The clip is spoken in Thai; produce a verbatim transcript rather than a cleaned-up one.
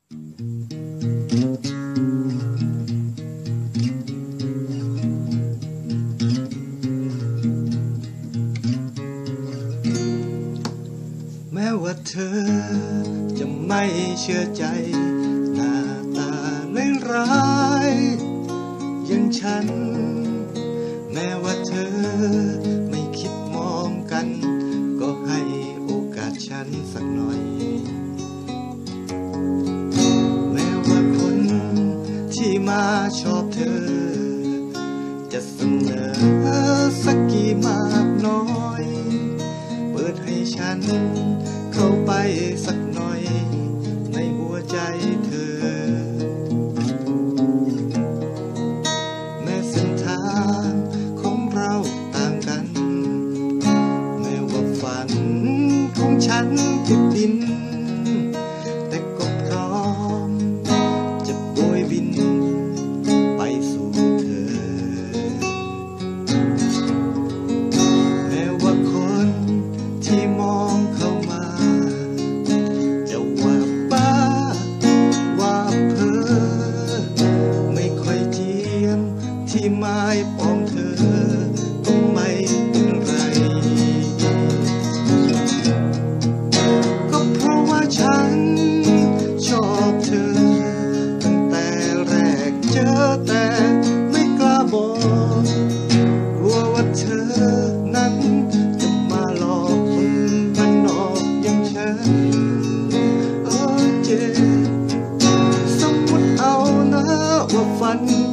แม้ว่าเธอจะไม่เชื่อใจหน้าตาร้ายๆอย่างฉันแม้ว่าเธอไม่คิดมองกันก็ให้โอกาสฉันสักหน่อยแม้ว่าคนที่มาชอบเธอจะเสนอสักกี่มากน้อยเปิดให้ฉันเข้าไปสักหน่อยในหัวใจเธอแม้เส้นทางของเราต่างกันแม้ว่าฝันของฉันติดดินแต่ก็พร้อมจะโบยบินไปสู่เธอแม้ว่าคนที่มองเข้ามาจะว่าบ้าว่าเพ้อไม่ค่อยเทียมที่ไม้ปองเธอก็ไม่เป็นไรก็เพราะว่าฉันชอบเธอตั้งแต่แรกเจอแต่ไม่กล้าบอกกลัวว่าเธอนั้นจะมาหลอกคนบ้านนอกอย่างฉันเออเจสมมติเอานะว่าฝัน